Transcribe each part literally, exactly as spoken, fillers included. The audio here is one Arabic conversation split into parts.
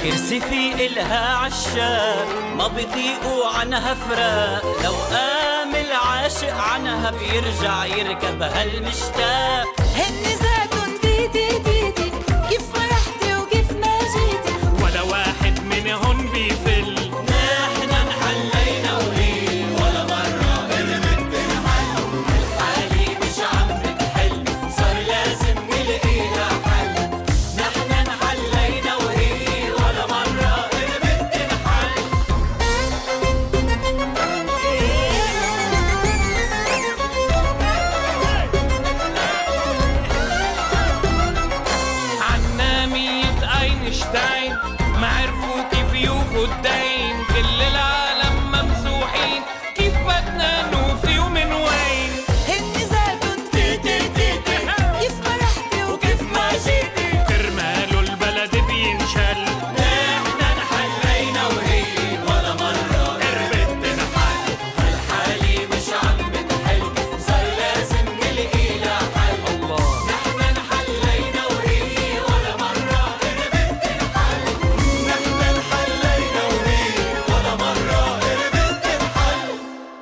كرسي في إلها عشاق ما بيطيقوا عنها فراق، لو قام العاشق عنها بيرجع يركب هالمشتاق. هن ذاتن تيتي تيتي كيف فرحتي وكيف ما جيتي، ولا واحد منهن بيفل. نحن انحلينا وهي ولا مرة قربت تنحل، الحالي مش عم بتحل صار لازم نلاقيها حل. نحن انحلينا وهي ولا مرة قربت تنحل. عنا مية اينشتاين ما عرفوا كيف يوفوا الدين، كل العالم ممسوحين كيف بدنا نوفي ومن وين. هن ذاتن تيتي تيتي كيف فرحتي وكيف ما جيتي، كرماله البلد بينشل. نحن انحلينا وهي ولا مرة قربت تنحل، هالحالي مش عم بتحل صار لازم نلاقيلها حل. الله نحن انحلينا وهي ولا مرة قربت تنحل، نحن انحلينا وهي ولا مرة قربت تنحل.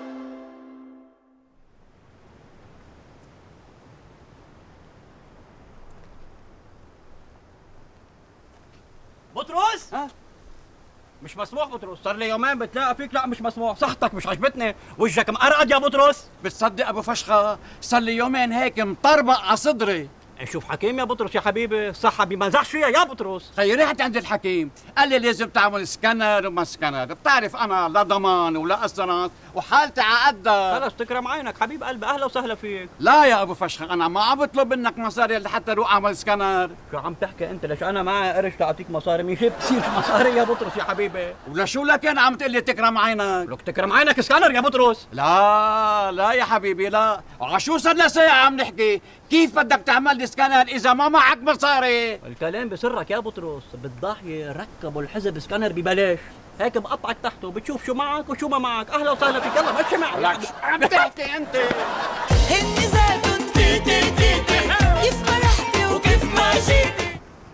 بطرس؟ ها؟ مش مسموح بطرس، صار لي يومين بتلاقى فيك. لا مش مسموح، صحتك مش عجبتني، وجهك مقرقد يا بطرس. بتصدق ابو فشخه صار لي يومين هيك مطربق على صدري. شوف حكيم يا بطرس يا حبيبي، الصحة بمزحش فيها يا بطرس. خيي رحت عند الحكيم قال لي لازم تعمل سكانر وما سكانر، بتعرف انا لا ضمان ولا اسرانس وحالتي على قدها. خلص تكرم عينك حبيب قلبي، اهلا وسهلا فيك. لا يا ابو فشخه انا ما عم بطلب منك مصاري لحتى اروح اعمل سكانر. شو عم تحكي انت؟ ليش انا معي قرش تعطيك مصاري؟ مين شي بتصير مصاري يا بطرس يا حبيبي؟ ولشو لكن عم تقول لي تكرم عينك؟ لك تكرم عينك سكانر يا بطرس. لا لا يا حبيبي لا، وعشو صار لنا ساعة عم نحكي، كيف بدك تعمل لي سكانر إذا ما معك مصاري؟ الكلام بسرك يا بطرس، بالضاحية ركبوا الحزب سكانر ببلاش، هيك بقطعك تحته بتشوف شو معك وشو ما معك، أهلا وسهلا فيك، يلا مشي معي. لك شو عم تحكي أنت؟ هن ذاتن تيتي تيتي كيف فرحتي وكيف ما جيتي.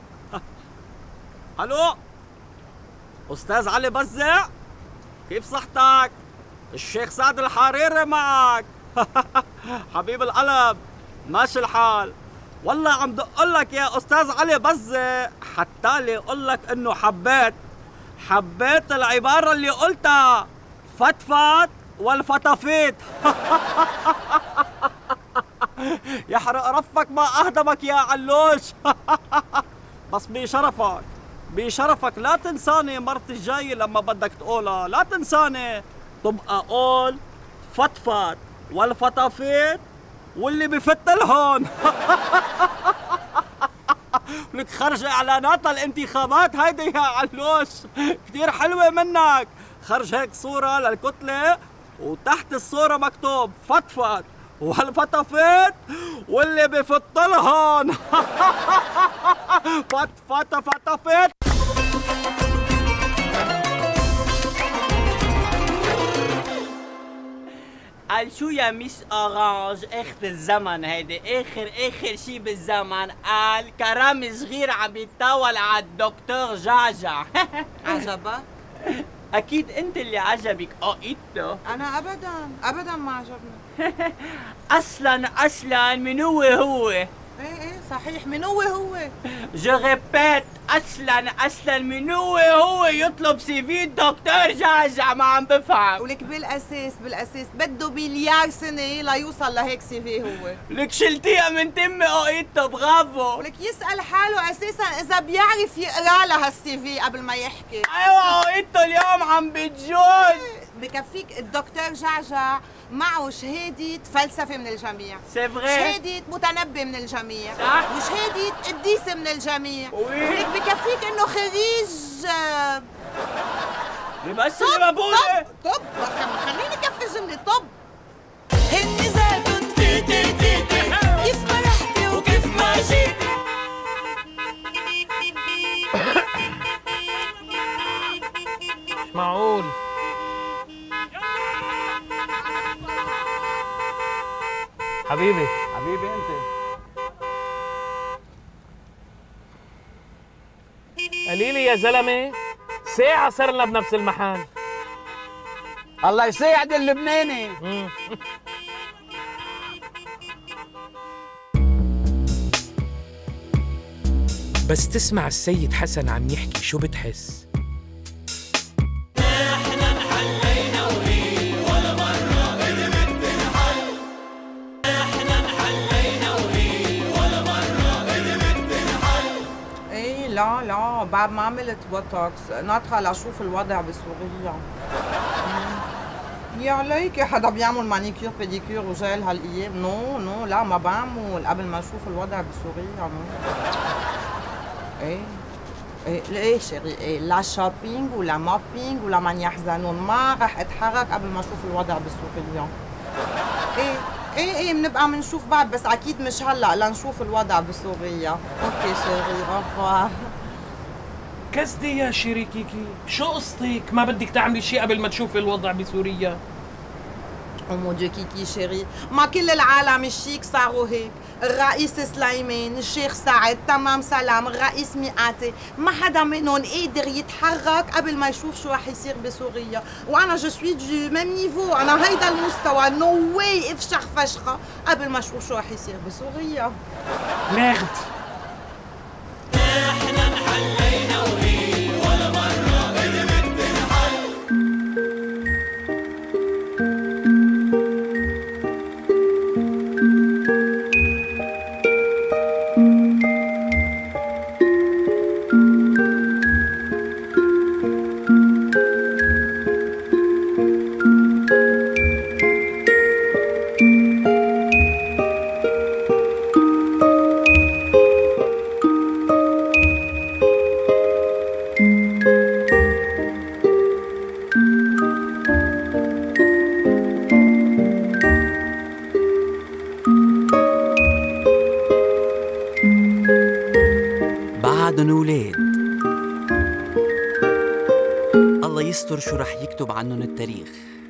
الو استاذ علي بزع، كيف صحتك؟ الشيخ سعد الحريري معك. حبيب القلب ماشي الحال. والله عم دق لك يا استاذ علي بزع حتى لي اقول لك انه حبيت حبيت العباره اللي قلتها، فتفت والفتافيت. يحرق رفك ما اهدمك يا علوش. بس بشرفك بشرفك لا تنساني مرت الجاي لما بدك تقولها، لا تنساني تبقى قول فتفت والفتافيت واللي بفت لهون. لك خرج اعلانات الانتخابات هيدي يا علوش، كثير حلوه منك. خرج هيك صوره للكتله وتحت الصوره مكتوب فتفت والفتافيت واللي بفت لهون. فت فت فتافيت. قال شو يا مس اورانج اخت الزمن هيدي، اخر اخر شي بالزمن. قال كرامي صغير عم يتطاول على الدكتور جعجع. عجبك؟ اكيد انت اللي عجبك اوقيتو. انا ابدا ابدا ما عجبني. اصلا اصلا من هو هو؟ ايه ايه صحيح، من هو هو؟ جو ريبيت، اصلا اصلا من هو هو يطلب سي في الدكتور جعجع؟ ما عم بفهم. ولك بالاساس بالاساس بده مليار سنه ليوصل لهيك سي في هو. لك شلتيها من تمي اوقيتو، برافو. ولك يسال حاله اساسا اذا بيعرف يقرا لها السي في قبل ما يحكي. ايوه اوقيتو اليوم عم بتجوز. بكفيك الدكتور جعجع معه شهادة فلسفة من الجميع، سي فري، شهادة متنبي من الجميع، صح، وشهادة قديسة من الجميع. وي ولك بكفيك انه خريج بس اللي بقوله طب طب خليني كفي جملة طب. هن ذاتن تيتي تيتي كيف فرحتي وكيف ما جيتي. معقول حبيبي حبيبي أنت قليلي يا زلمه، ساعة صرنا بنفس المحل. الله يساعد اللبناني. بس تسمع السيد حسن عم يحكي شو بتحس؟ احنا انحلينا وهي ولا مرة قدرت تنحل. احنا انحلينا وهي ولا مرة قدرت تنحل. ايه لا لا بعد ما عملت بوتوكس ناطرة لاشوف الوضع بسوريا. يا عليكي حدا بيعمل مانيكير بيديكير وجيل هالايام؟ نو نو لا ما بعمل قبل ما اشوف الوضع بسوريا. نو ايه ايه ايه شيري ايه لا شوبينج ولا مابينج ولا من يحزنون، ما رح اتحرك قبل ما اشوف الوضع بسوريا. ايه ايه ايه بنبقى بنشوف بعض بس اكيد مش هلا لنشوف الوضع بسوريا. اوكي شيري اوفوار. كسدي يا شريكيكي، شو قصتك؟ ما بدك تعملي شيء قبل ما تشوفي الوضع بسوريا؟ او مون ديو كيكي شيري، ما كل العالم الشيك صاروا هيك. الرئيس سليمان، الشيخ سعد، تمام سلام، الرئيس مئاتي، ما حدا منهم قادر يتحرك قبل ما يشوف شو رح يصير بسوريا، وانا جو سوي دو ميم نيفو، انا هيدا المستوى، نو واي افشخ فشخه قبل ما اشوف شو رح يصير بسوريا. ماغد احنا انحلينا وهي ولا مرة قدرت تنحل. بعدن ولاد الله يستر شو رح يكتب عنهم التاريخ.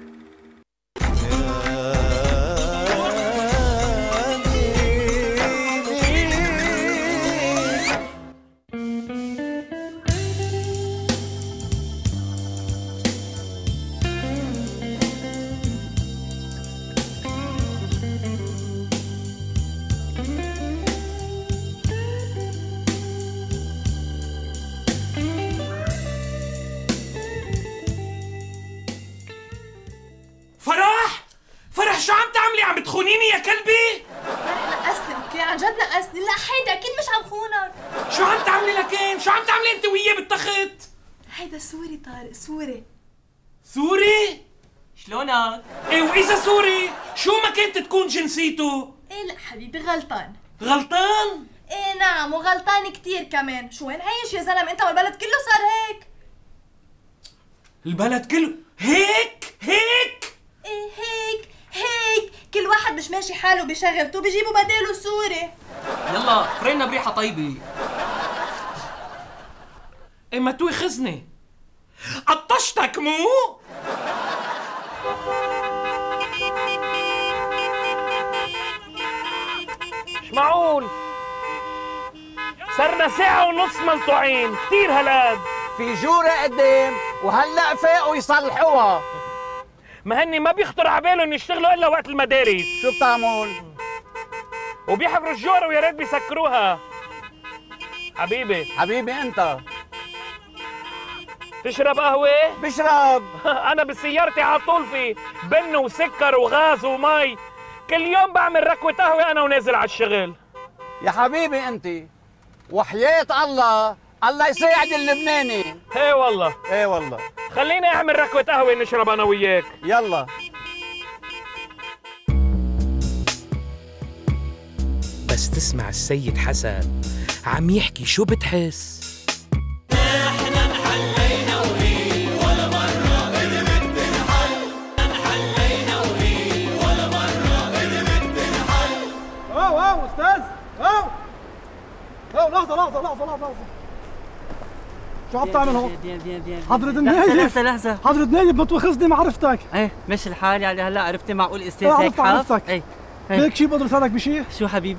فرح فرح شو عم تعملي؟ عم بتخونيني يا كلبي؟ نقصني اوكي عن جد نقصني. لا هيدا اكيد مش عم خونك. شو عم تعملي لكن؟ شو عم تعملي انت وياه بالتخت؟ هيدا سوري طارق سوري. سوري؟ شلونك؟ ايه واذا سوري شو ما كنت تكون جنسيته؟ ايه لا حبيبي غلطان. غلطان؟ ايه نعم وغلطان كتير كمان. شو وين عايش يا زلمه انت والبلد كله صار هيك؟ البلد كله هيك هيك؟ ايه هيك هيك كل واحد مش ماشي حاله بشغلته بيجيبوا بداله سوري. يلا فرينا بريحة طيبة. ايه ما توي خزني قطشتك مو؟ مش معقول صرنا ساعة ونص ملطوعين كتير هالقد. في جورة قدام وهلا فاقوا يصلحوها. ما هني ما بيخطر على بالهم يشتغلوا الا وقت المدارس. شو بتعمل؟ وبيحفروا الجورة ويا ريت بيسكروها. حبيبي حبيبي انت تشرب قهوة؟ بشرب. أنا بسيارتي على طول في بن وسكر وغاز ومي، كل يوم بعمل ركوة قهوة أنا ونازل على الشغل. يا حبيبي انت وحياة الله الله يساعد اللبناني. ايه والله ايه والله. خليني أعمل ركوة قهوة نشرب أنا وياك. يلا. بس تسمع السيد حسن عم يحكي شو بتحس؟ احنا انحلينا وهي ولا مرة قدرت تنحل. انحلينا وهي ولا مرة قدرت تنحل. واو واو استاذ واو واو لحظة لحظة لحظة لحظة شو عم تعمل هون؟ حضرة النايب لحظة لحظة حضرة النايب بتوي خزني ما عرفتك. ايه مش الحال يعني هلا عرفتي معقول استاذ ايه هيك عرفت حاف؟ عرفتك. ايه ليك شي بقدر اساعدك بشي؟ شو حبيبي؟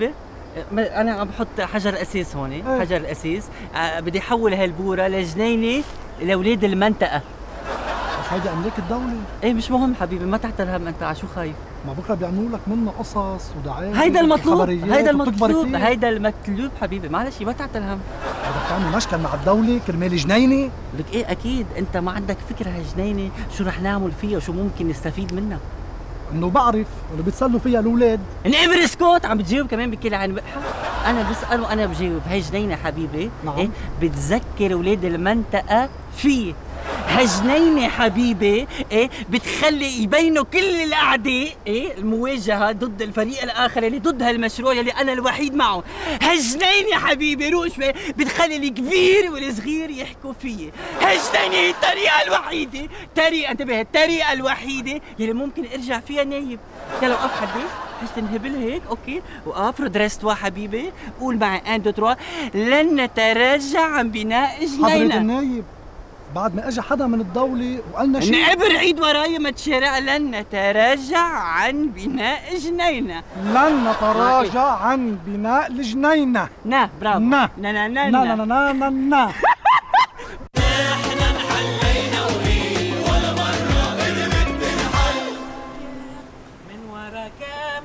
انا عم بحط حجر اساس هون، حجر الاساس آه بدي احول هالبوره لجنينه لاولاد المنطقه. بس هيدي املاك الدوله. ايه مش مهم حبيبي، ما تعتل هم انت، على شو خايف؟ ما بكره بيعملوا لك منه قصص ودعايه. هيدا المطلوب، هيدا المطلوب، هيدا المطلوب حبيبي، معلش ما تعتل هم. بدك تعمل مشكل مع الدوله كرمال جنينه؟ لك ايه اكيد، انت ما عندك فكره هالجنينه شو رح نعمل فيها وشو ممكن نستفيد منها؟ انه بعرف اللي بيتسلوا فيها الاولاد. انقبر اسكت، عم بتجاوب كمان بكل عن انا بسال وانا بجاوب. هي جنينه حبيبي. نعم. إيه؟ بتذكر اولاد المنطقه فيه. هالجنينه حبيبي ايه بتخلي يبينوا كل الاعداء ايه المواجهه ضد الفريق الاخر اللي ضد هالمشروع اللي انا الوحيد معه. هالجنينه حبيبي روق شوي بتخلي الكبير والصغير يحكوا فيه. هالجنينه هي الطريقه الوحيده، طريقه انتبه، الطريقه الوحيده اللي ممكن ارجع فيها نايب. يلا وقف حدي، حش تنهبل هيك، اوكي، وقف ريست وا حبيبي، قول معي واحد اثنين ثلاثة، لن نتراجع عن بناء جنينه. حضرة النايب بعد ما اجى حدا من الدولة وقالنا شيء نعبر عيد وراي ما تشارع، لن نتراجع عن بناء جنينة. لن نتراجع عن بناء الجنينة. نا برافو. نا نا نا نا نا نا نا نا نا احنا انحلينا وهي ولا مرة قدرت تنحل. من ورا كام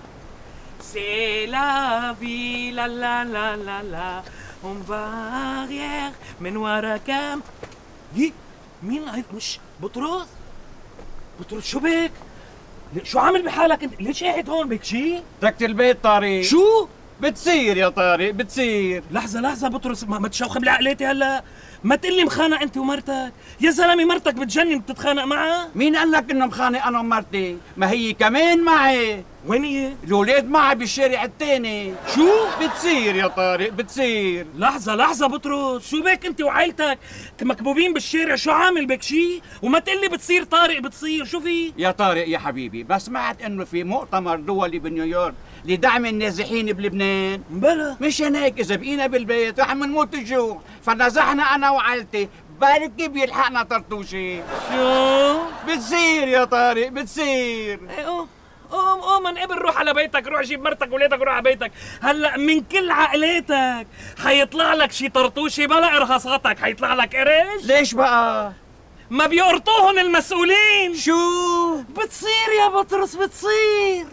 سيلا في لا لا لا لا لا on va arrière. من ورا كام يي مين هيك؟ مش بطرس؟ بطرس شو بك؟ شو عامل بحالك انت؟ ليش قاعد هون بك شي؟ تركت البيت طارق. شو؟ بتصير يا طارق بتصير. لحظة لحظة بطرس، ما, ما تشوخم لي عقليتي هلا. ما تقلي مخانق انت ومرتك، يا زلمة مرتك بتجنن بتتخانق معها؟ مين قال لك انه مخانق انا ومرتي؟ ما هي كمان معي. وين هي؟ الولاد معي بالشارع الثاني. شو؟ بتصير يا طارق بتصير. لحظة لحظة بطرس، شو بك انت وعائلتك مكبوبين بالشارع؟ شو عامل بك شي؟ وما تقلي بتصير طارق بتصير، شو في؟ يا طارق يا حبيبي، بس سمعت انه في مؤتمر دولي بنيويورك لدعم النازحين بلبنان. بلا مشان هيك اذا بقينا بالبيت رح نموت الجوع، فنزحنا انا وعائلتي، بركي بيلحقنا طرطوشي. شو؟ بتصير يا طارق بتصير. ايه قوم قوم قوم انقبل، روح على بيتك، روح جيب مرتك وولادك وروح على بيتك. هلا من كل عقليتك حيطلع لك شي طرطوشي بلا ارهاصاتك، حيطلع لك قرش. ليش بقى؟ ما بيقرطوهن المسؤولين. شو؟ بتصير يا بطرس بتصير.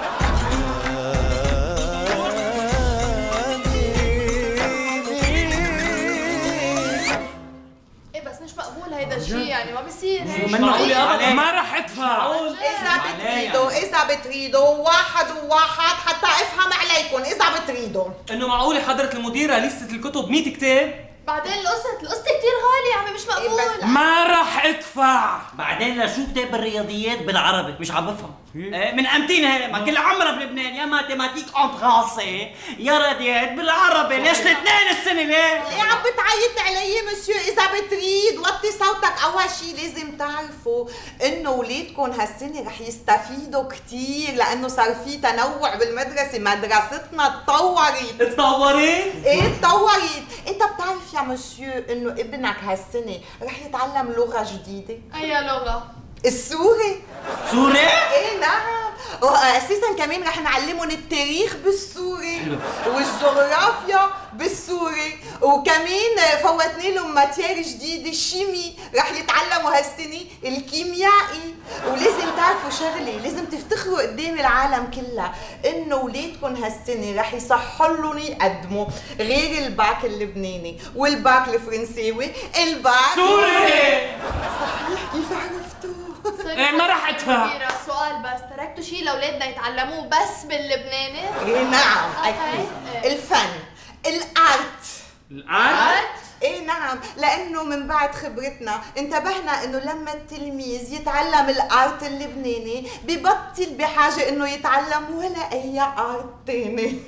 ايه بس مش مقبول هيدا الشيء، يعني ما بصير. مش معقول ابدا، ما رح ادفع. إذا بتريدوا إذا بتريدوا واحد وواحد حتى أفهم عليكم، إذا بتريدوا. إنه معقولة حضرة المديرة لستة الكتب مئة كتاب؟ بعدين القسط القسط كتير غالي يا عمي، مش مقبول. ما رح ادفع. بعدين لشو كتاب الرياضيات بالعربي؟ مش عم بفهم. إيه من امتين هي ما كل عمرها بلبنان يا ماتيماتيك اون فرونسي يا رياضيات بالعربي، ليش الاثنين السنه ليه؟ ليه عم بتعيط علي مسيو؟ إذا بتريد وطي صوتك. أول شي لازم تعرفوا إنه ولادكم هالسنة رح يستفيدوا كتير لأنه صار في تنوع بالمدرسة، مدرستنا تطورت. تطورت؟ إيه تطورت، أنت بتعرف يا مسيو إنه ابنك هالسنة رح يتعلم لغة جديدة؟ أي لغة؟ السوري. سوري؟ ايه نعم، واساسا كمان رح نعلمهم التاريخ بالسوري والجغرافيا بالسوري، وكمان فوتنا لهم ماتير جديده الشيمي، رح يتعلموا هالسنه الكيميائي. ولازم تعرفوا شغله، لازم تفتخروا قدام العالم كلها انه اولادكم هالسنه رح يصحوا لهم يقدموا غير الباك اللبناني والباك الفرنساوي الباك سوري. صحيح، كيف عرفتوا؟ ايه ما رح ادفع. سؤال بس، تركتوا شيء لاولادنا يتعلموه بس باللبناني؟ ايه نعم أوكي. اكيد. إيه. الفن، الارت. الآن؟ ايه نعم، لانه من بعد خبرتنا انتبهنا انه لما التلميذ يتعلم الارت اللبناني ببطل بحاجه انه يتعلم ولا اي ارت تاني.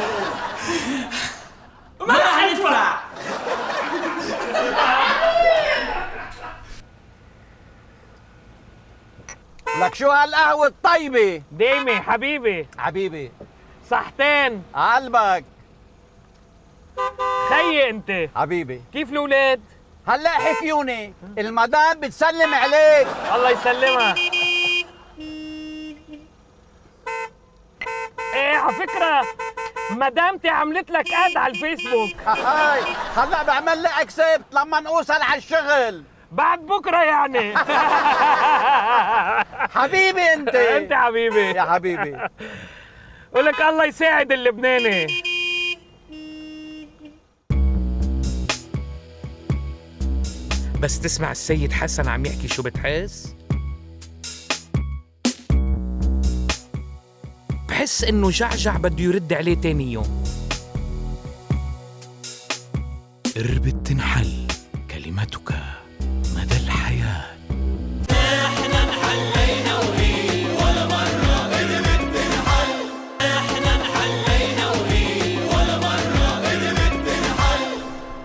ما رح ادفع. لك شو هالقهوة الطيبة؟ دايمي حبيبي. حبيبي صحتين قلبك. خيي انت حبيبي كيف الاولاد؟ هلا حكيوني، المدام بتسلم عليك. الله يسلمها. ايه على فكرة مدامتي عملت لك اد على الفيسبوك. هاي هلا بعمل لي اكسبت لما اوصل على الشغل. بعد بكره يعني. حبيبي انت. انت حبيبي يا حبيبي. ولك الله يساعد اللبناني. بس تسمع السيد حسن عم يحكي شو بتحس؟ بحس انه جعجع بده يرد عليه تاني يوم. قربت تنحل كلمتك مدى الحياة. احنا انحلينا وهي ولا مرة قربت تنحل. احنا انحلينا وهي ولا مرة قربت تنحل.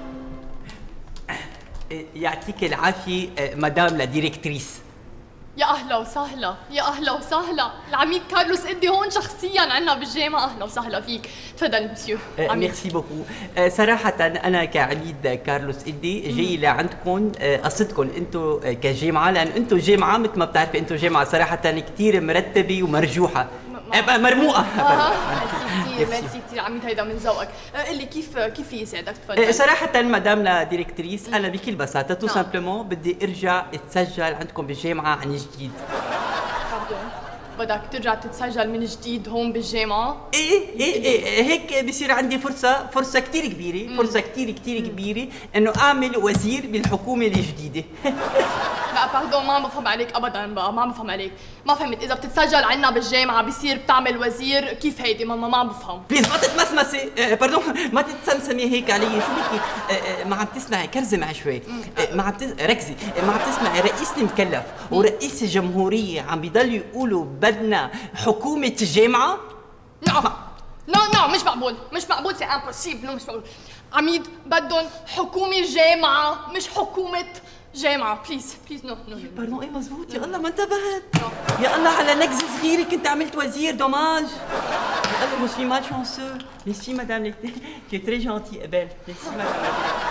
يعطيك العافية مدام لا ديريكتريس. يا اهلا وسهلا، يا اهلا وسهلا، العميد كارلوس إدي هون شخصيا عنا بالجامعه، اهلا وسهلا فيك، تفضل مسيو. ميرسي بوكو. صراحة أنا كعميد كارلوس إدي جاي لعندكم قصدكم أنتم كجامعة، لأن أنتم جامعة مثل ما بتعرفي أنتم جامعة صراحة كثير مرتبة ومرجوحة. مرموقة. اها ميرسي كثير، ميرسي كثير عميد، هيدا من ذوقك. قل لي كيف كيف يساعدك؟ تفضل. صراحة مدام لا ديريكتريس أنا بكل بساطة تو سامبلومون بدي أرجع أتسجل عندكم بالجامعة عن جديد. باردون، بدك ترجع تتسجل من جديد هون بالجامعة؟ ايه ايه ايه هيك بصير عندي فرصة فرصة كثير كبيرة، فرصة كثير كثير كبيرة إنه أعمل وزير بالحكومة الجديدة. لا باردون، ما عم بفهم عليك ابدا بقى، ما عم بفهم عليك، ما فهمت. اذا بتتسجل عنا بالجامعه بصير بتعمل وزير، كيف هيدي؟ ما ما عم بفهم. بليز ما تتمسمسي، باردون ما تتسمسمي هيك علي، شو بدك؟ ما عم تسمعي، كرزي معي شوي، ما عم ركزي، ما عم تسمعي رئيس المكلف ورئيس الجمهوريه عم بيضلوا يقولوا بدنا حكومه الجامعه؟ لا لا لا مش مقبول، مش مقبول، سي امبوسيبل، مش مقبول. عميد بدهم حكومه جامعه مش حكومه جامعة، بليز بليز نو نو. باردون ايه مزبوط، يا الله ما انتبهت. يا الله على نكزة صغيرة كنت عملت وزير، دوماج. يا الله جو سوي مال شانسو. ميرسي مدام tu es très gentille et belle. Merci madame.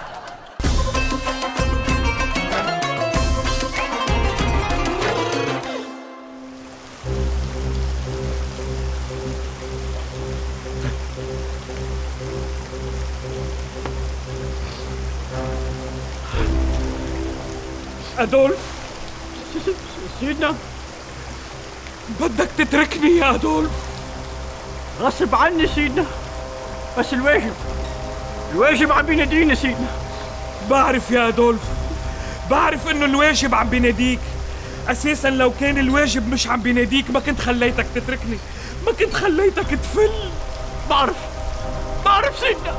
أدولف سيدنا، بدك تتركني يا أدولف. غصب عني سيدنا، بس الواجب الواجب عم بيناديني سيدنا. بعرف يا أدولف، بعرف إنه الواجب عم بيناديك. أساساً لو كان الواجب مش عم بيناديك ما كنت خليتك تتركني، ما كنت خليتك تفل. بعرف بعرف سيدنا.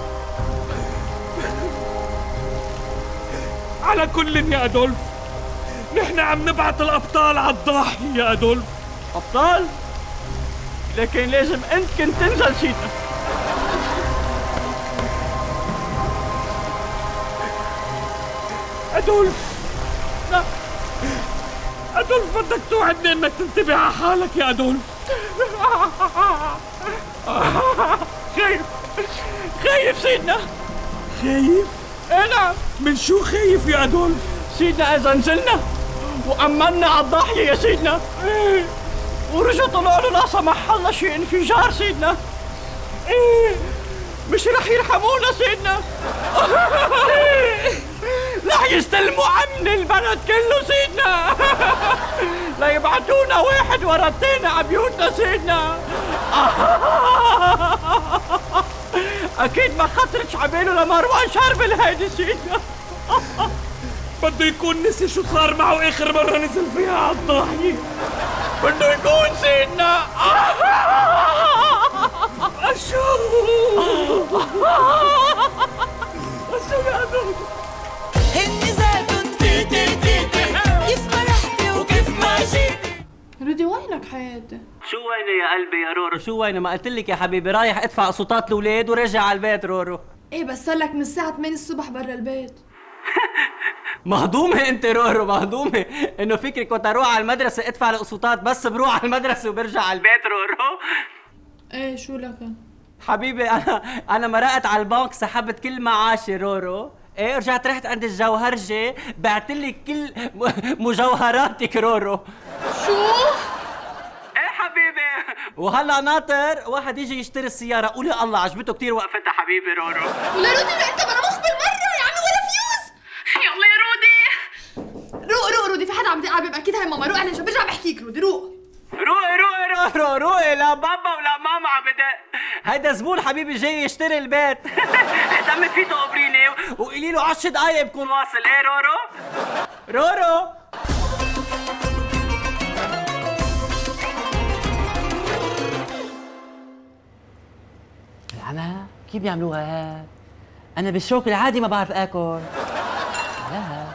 على كل يا أدولف، نحن عم نبعث الأبطال على الضاحية يا أدولف. أبطال؟ لكن لازم أنت كنت تنزل سيدنا. أدولف، لا أدولف، بدك توعدني إنك تنتبه على حالك يا أدولف. خايف خايف سيدنا. خايف؟ ايه نعم. من شو خايف يا أدولف؟ سيدنا إذا نزلنا وأمنا على الضاحية يا سيدنا، ايه ورجعوا طلعوا لا سمح الله شيء انفجار سيدنا، ايه مش رح يرحمونا سيدنا. رح يستلموا عمن البلد كله سيدنا. لا يبعتونا واحد ورا الثاني على بيوتنا سيدنا. اكيد ما خطرتش عباله لمروان شربل هيدي سيدنا. بده يكون نسي شو صار معه اخر مره نزل فيها على الضاحيه. بده يكون سيدنا. اشو اشو يا أدولف؟ هني زيتون تي تي تي تي، كيف ما رحتي وكيف ما جيتي. رودي وينك حياتي؟ شو ويني يا قلبي يا رورو؟ شو ويني؟ ما قلت لك يا حبيبي رايح ادفع قسطات الاولاد ورجع على البيت رورو. ايه بس صار لك من الساعة ثمانية الصبح برا البيت. مهضومة انت رورو، مهضومة انه فكرك كنت اروح على المدرسة ادفع القسطات، بس بروح على المدرسة وبرجع على البيت رورو. ايه شو لك؟ حبيبي انا انا مرقت على البنك سحبت كل معاشي رورو، ايه رجعت رحت عند الجوهرجي بعتلك كل مجوهراتك رورو. شو؟ ايه حبيبي وهلا ناطر واحد يجي يشتري السياره. قولي الله عجبته كثير وقفتها حبيبي رورو. ولا رودي انت بلا مخ بالمره يا عمي ولا فيوز. يلا يا رودي. روق روق رودي، في حدا عم يقابل اكيد هاي ماما. روق على جنب برجع بحكيك رودي. روق روقي روقي روقي روقي. لا بابا ولا ماما عم بدق. هيدا زبون حبيبي جاي يشتري البيت. اهتمي فيه تقبريني وقولي له عشر دقايق بكون واصل. ايه رورو؟ رورو العمى كيف بيعملوها هاد؟ انا بالشوك العادي ما بعرف اكل. لا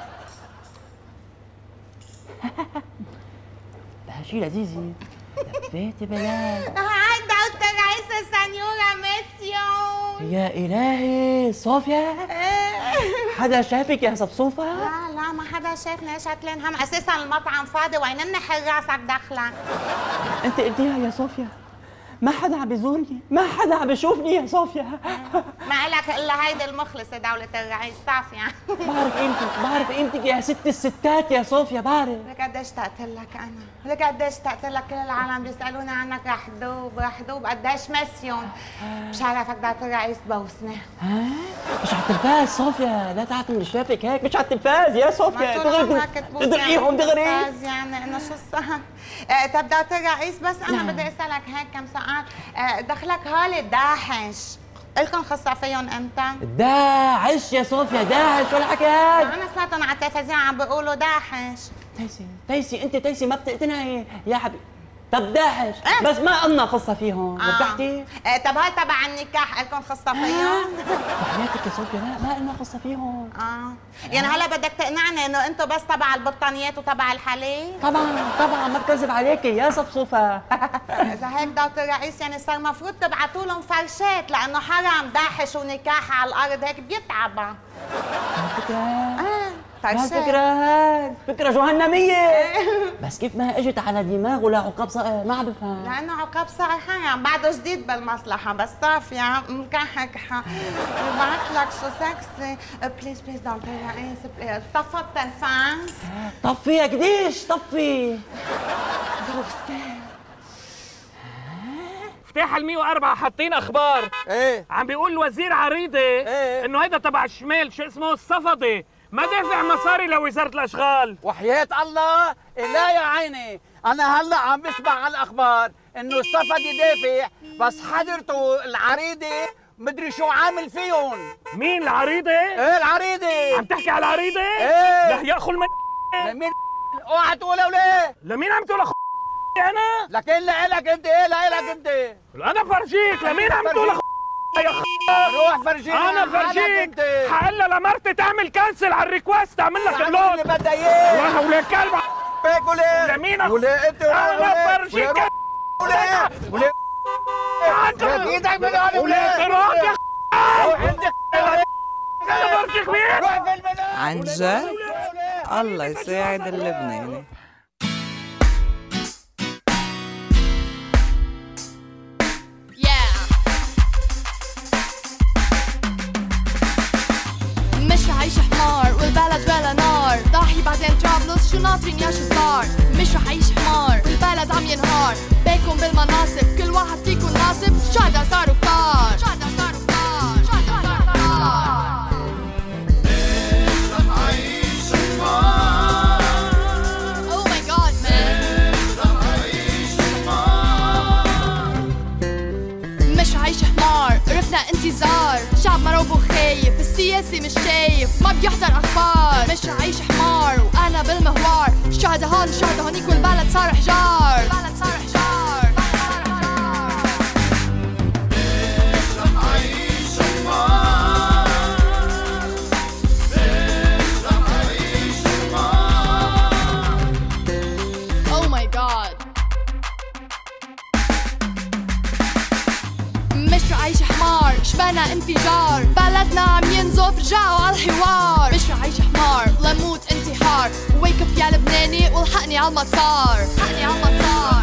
شي لذيذة. لفيتي بلاي. هاي دكتور عيسى سنيورة ميسيون. يا إلهي صوفيا. حدا شافك يا صفصوفة؟ لا لا ما حدا شافني. ليش عتلين هم اساسا المطعم فاضي وين منحل راسك داخلة. انت قلتيها يا صوفيا. ما حدا عم بيزورني، ما حدا عم بيشوفني يا صوفيا. ما إلك الا هيدي المخلصة دولة الرئيس صافية. بعرف قيمتك، بعرف قيمتك يا ست الستات يا صوفيا بعرف. لك قديش اشتقت لك انا، لك قديش اشتقت لك. كل العالم بيسألوني عنك رح دوب رح دوب قديش مسيون. مش عارفك دولة الرئيس بوسني. ها؟ مش على التلفاز صوفيا، لا تعطي من شافك هيك. مش على التلفاز يا صوفيا. دغري تدعيهم دغري. يعني انه شو الصح. آه طب دولة الرئيس بس انا بدي اسألك هيك كم سؤال. آه دخلك هالي داحش الكم خصها فيهم امتى؟ داعش يا صوفيا. داعش ولا حكي هاد. انا سمعتهم على التلفزيون عم بيقولوا داحش. تيسي تيسي انت تيسي ما بتقتنعي يا حبيبي. طب داحش أه؟ بس ما قلنا خصها فيهم. آه. ارتحتي؟ آه طب هاي تبع النكاح الكم خصها فيهم؟ بحياتك يا صوفيا لا ما قلنا خصها فيهم. اه يعني هلا بدك تقنعني انه انتم بس تبع البطانيات وتبع الحليب؟ طبعا طبعا ما بكذب عليكي يا صفصوفه. اذا هيك دولة الرئيس يعني صار المفروض تبعتوا لهم فرشات لانه حرام داحش ونكاح على الارض هيك بيتعبى. فكرة اه فرشات. فكرة هاد فكرة جهنمية. بس كيف ما اجت على دماغ ولا عقاب صقر ما عم بفهم. لانه عقاب صقر حرام بعده جديد بالمصلحة. بس صافية مكحك ببعت لك شو سكسي. بليز بليز دولة الرئيس بليز. طفى التلفاز. طفيها قديش طفي. فتاح ال مية وأربعة حاطين اخبار. ايه عم بيقول الوزير عريضه ايه انه هيدا تبع الشمال شو اسمه الصفدي ما دافع مصاري لوزاره الاشغال. وحياة الله لا يا عيني انا هلا عم بسمع على الاخبار انه الصفدي دافع بس حضرته العريضه مدري شو عامل فيهم. مين العريضه؟ ايه العريضه. عم تحكي على العريضه؟ ايه لا يا اخو الم لمين اوعى تقول وليه؟ لمين عم تقول اخو انا؟ لكن لك انت. ايه لك انت؟ انا فرجيك. لمين عم تقول اخو يا خ روح فرجيني. انا فرجيك. حقلها لمرتي تعمل كانسل على الريكوست تعمل لك بلوك. اللي بدها اياه. والله وليه كلب فيك وليه؟ لمين اخو؟ وليه انت؟ انا فرجيك. وليه؟ وليه؟ ايدك من هون. وليه تروح يا روح انت. انا فرجيك مين؟ روح في المنام. عن جد؟ الله يساعد اللبناني. مش عايش حمار والبلد ولا نار. ضاحي بعدين طرابلس شو ناطرين يا شطار. مش رح عيش حمار والبلد عم ينهار. بيكم بالمناصب كل واحد فيكم ناصب. شهدا صاروا كتار. شهدا صاروا كتار. شهدا صاروا كتار. مش رح عيش حمار. Oh my god man. مش رح عيش حمار. مش عايش حمار عرفنا انتظار. شعب مرعوب وخايف السياسي مش شايف ما بيحضر اخبار. مش عايش حمار وانا بالمهوار. الشهداء هون الشهداء هونيك والبلد صار حجار. البلد صار حجار. مش رح عيش حمار. مش رح عيش حمار. Oh my god. مش رح عيش حمار شبانا انفجار. بلدنا عم ينزف رجعوا على الحوار. مش رح عيش حمار لموت انتحار. ويك اب يا لبناني والحقني على المطار. حقني على المطار.